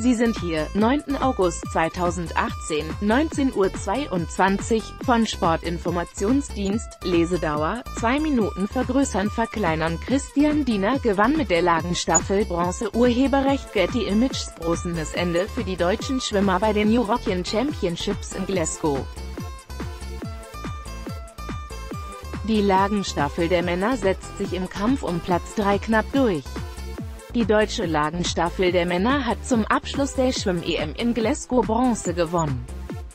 Sie sind hier, 9. August 2018, 19:22 Uhr, von Sportinformationsdienst, Lesedauer, 2 Minuten vergrößern verkleinern. Christian Diener gewann mit der Lagenstaffel Bronze. Urheberrecht Getty Images. Großes Ende für die deutschen Schwimmer bei den European Championships in Glasgow. Die Lagenstaffel der Männer setzt sich im Kampf um Platz 3 knapp durch. Die deutsche Lagenstaffel der Männer hat zum Abschluss der Schwimm-EM in Glasgow Bronze gewonnen.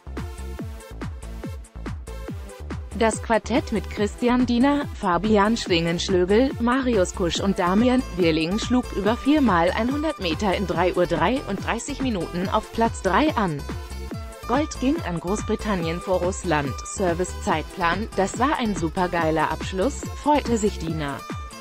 Das Quartett mit Christian Diener, Fabian Schwingenschlögl, Marius Kusch und Damian Wirling schlug über 4x100 Meter in 3:33 Minuten auf Platz 3 an. Gold ging an Großbritannien vor Russland. Servicezeitplan: Das war ein supergeiler Abschluss, freute sich Diener.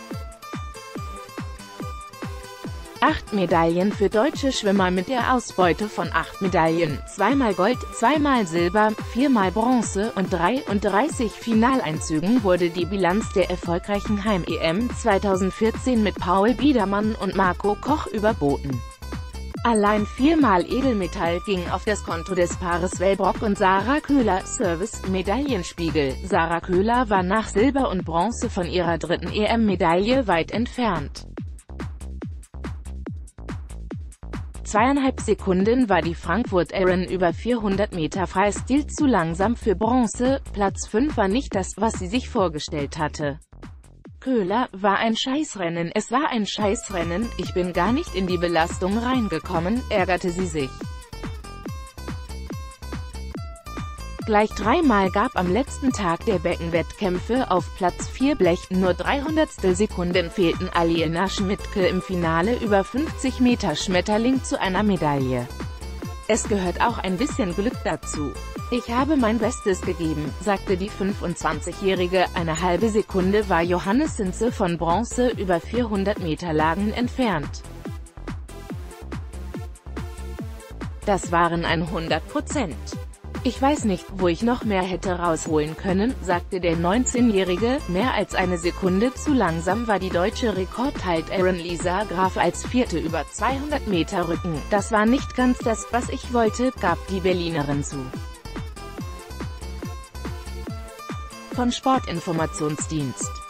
8 Medaillen für deutsche Schwimmer mit der Ausbeute von 8 Medaillen, 2x Gold, 2x Silber, 4x Bronze und 33 Finaleinzügen wurde die Bilanz der erfolgreichen Heim-EM 2014 mit Paul Biedermann und Marco Koch überboten. Allein 4x Edelmetall ging auf das Konto des Paares Wellbrock und Sarah Köhler. Service-Medaillenspiegel: Sarah Köhler war nach Silber und Bronze von ihrer 3. EM-Medaille weit entfernt. 2,5 Sekunden war die Frankfurt-Aron über 400 Meter Freistil zu langsam für Bronze. Platz 5 war nicht das, was sie sich vorgestellt hatte. Köhler: War ein Scheißrennen, es war ein Scheißrennen, ich bin gar nicht in die Belastung reingekommen, ärgerte sie sich. Gleich 3-mal gab am letzten Tag der Beckenwettkämpfe auf Platz 4 Blech. Nur 300 Sekunden fehlten Aliena Schmidtke im Finale über 50 Meter Schmetterling zu einer Medaille. Es gehört auch ein bisschen Glück dazu. Ich habe mein Bestes gegeben, sagte die 25-Jährige. Eine halbe Sekunde war Johannes Sinze von Bronze über 400 Meter Lagen entfernt. Das waren 100%. Ich weiß nicht, wo ich noch mehr hätte rausholen können, sagte der 19-Jährige. Mehr als eine Sekunde zu langsam war die deutsche Rekordhalterin Lisa Graf als Vierte über 200 Meter Rücken. Das war nicht ganz das, was ich wollte, gab die Berlinerin zu. Von Sportinformationsdienst.